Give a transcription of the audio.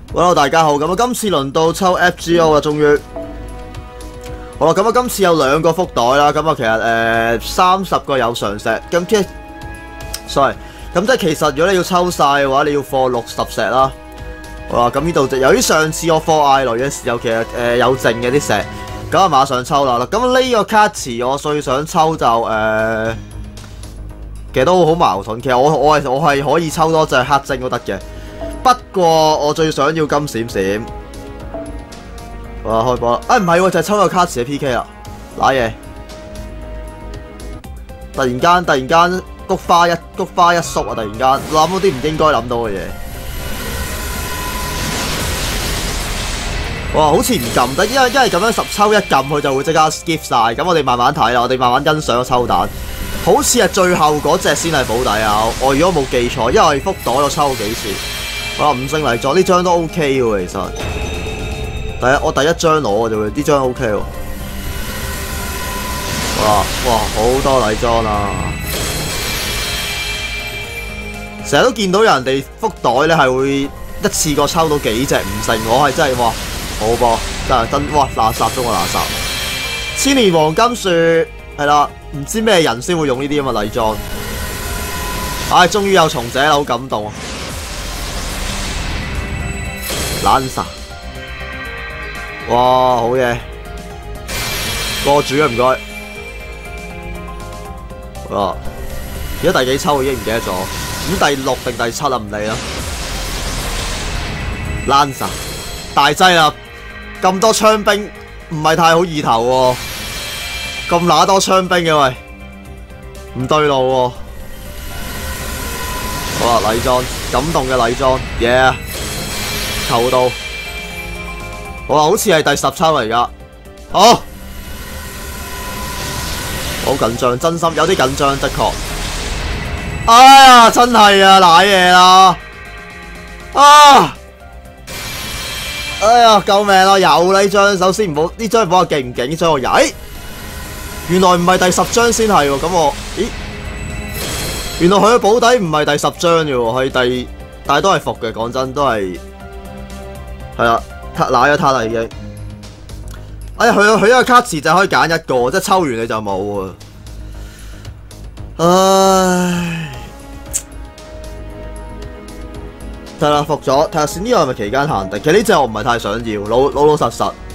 Hello， 大家好，咁啊，今次輪到抽 FGO 啦，終於。好啦，咁啊，今次有2個福袋啦，咁啊，其實30個有常石，咁即係 ，sorry， 咁即係其實如果你要抽晒嘅話，你要貨60石啦。好啦，咁呢度就由於上次我貨艾雷嘅時候，其實有剩嘅啲石，咁啊馬上抽啦。咁呢個卡池我最想抽就其實都好矛盾。其實我係可以抽多隻黑晶都得嘅。不過我最想要金閃閃，哇開波啦！唔係喎，就係抽個卡池嘅 PK 啦，瀨嘢！突然間菊花一縮啊！突然間諗到啲唔應該諗到嘅嘢，哇！好似唔撳得，因為咁樣10抽一撳佢就會即刻 skip 晒。咁我哋慢慢睇啦，我哋慢慢欣賞個抽蛋。好似係最後嗰隻先係保底啊！我如果冇記錯，因為福袋我抽過幾次。哇！5星嚟咗，呢張都 OK 喎，其實。我第一張攞嘅啫喎，呢張 OK 喎。哇！好多禮裝啊！成日都見到人哋福袋咧係會一次過抽到幾隻5星，我係真係哇好噃，真哇垃圾中嘅垃圾。千年黃金樹係啦，唔知咩人先會用呢啲咁嘅禮裝。唉，終於有松姐啦，好感動啊！Lancer， 哇，好嘢，過主啊，唔該。哇，而家第幾抽已經唔記得咗，咁第6定第7啊，唔理啦。Lancer， 大劑啦，咁多槍兵唔係太好意頭喎，咁乸多槍兵嘅喂，唔對路喎。好啦，禮裝，感動嘅禮裝 ，yeah。求到，好似係第10抽嚟㗎，好緊張，真心有啲緊張，的確。哎呀，真係啊，瀨嘢啦！哎呀，救命啊！有呢張，首先唔好呢張唔好話勁唔勁，呢張我有。原來唔係第10張先係喎，咁我，咦？原來佢嘅保底唔係第10張嘅喎，係但係都係服嘅，講真都係。係啦，撻奶咗撻啦已經。哎呀，佢一個卡池就可以揀一個，即係抽完你就冇啊！唉，得啦，服咗。睇下先，呢個係咪期間限定？其實呢隻我唔係太想要，老實實。